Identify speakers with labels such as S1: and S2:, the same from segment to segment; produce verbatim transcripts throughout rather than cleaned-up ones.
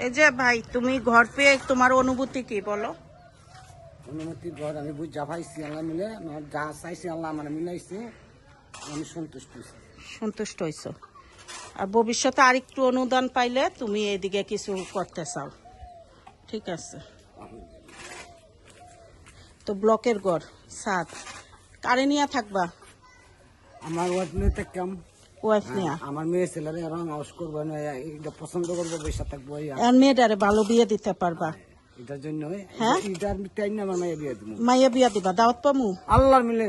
S1: এই যে ভাই তুমি ঘর পেয়ে তোমার অনুভূতি কি বলো?
S2: অনুমতি ঘর আমি বুঝা পাইছি, আল্লাহ মিলে যা চাইছি আল্লাহ আমার মিলাইছে, আমি সন্তুষ্ট হয়েছি।
S1: সন্তুষ্ট হয়েছ? আর ভবিষ্যতে আরেকটু অনুদান পাইলে তুমি এদিকে কিছু করতে চাও? ঠিক আছে। তো ব্লকের ঘর সাত কারে নিয়ে থাকবা?
S2: আমার ওয়াইফ নিয়ে থাকতাম।
S1: ওয়াইফ নিয়ে?
S2: আমার মেয়ে ছেলেরা রং হাউস করবো, এটা পছন্দ করবো, বৈশা থাকবো।
S1: আর মেয়েটারে ভালো বিয়ে দিতে পারবা?
S2: এটার জন্য
S1: হ্যাঁ,
S2: এটার টাইম না আমার মাইয়া বিয়ে দিব।
S1: মাইয়া বিয়া দিবা? দাওয়াত পামু?
S2: আল্লাহ মিলে।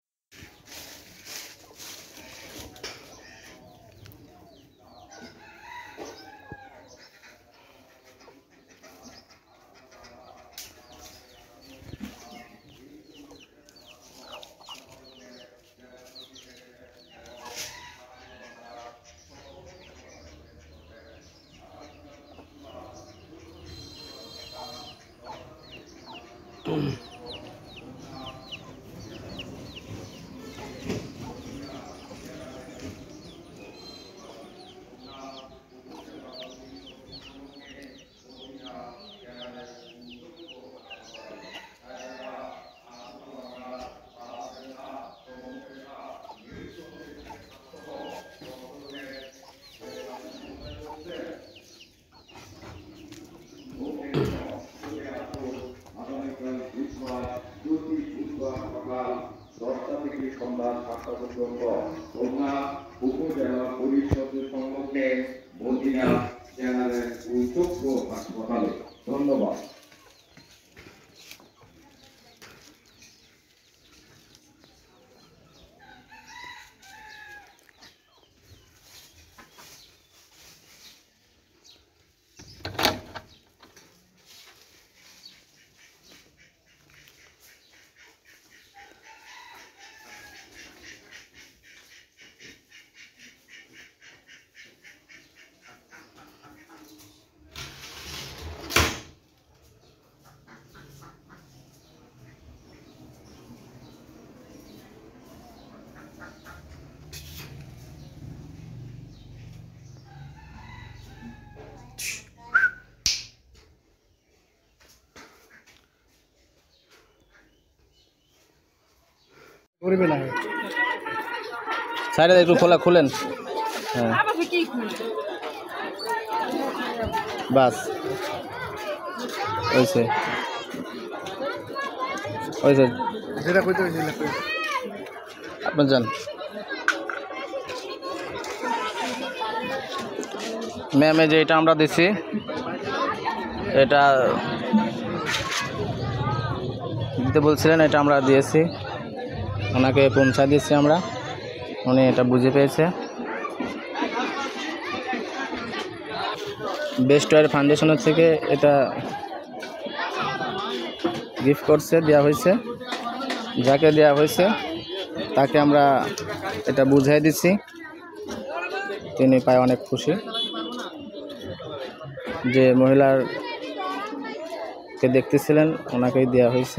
S3: উপজেলা পরিষদের সম্মুখে মদিনা চ্যানেলের চক্ষু হাসপাতালে। ধন্যবাদ।
S4: সাইডে একটু খোলা খুলেন। হ্যাঁ বাস হয়েছে হয়েছে আপনার যান। ম্যামে যে এটা আমরা দিচ্ছি, এটা দিতে বলছিলেন, এটা আমরা দিয়েছি, ওনাকে পৌঁছা দিয়েছি আমরা, উনি এটা বুঝে পেয়েছে। বেস্টাওয়ার ফাউন্ডেশনের থেকে এটা গিফট করছে, দেওয়া হয়েছে। যাকে দেওয়া হয়েছে তাকে আমরা এটা বুঝাই দিচ্ছি, তিনি পায় অনেক খুশি। যে মহিলাকে দেখতেছিলেন ওনাকেই দেওয়া হয়েছে।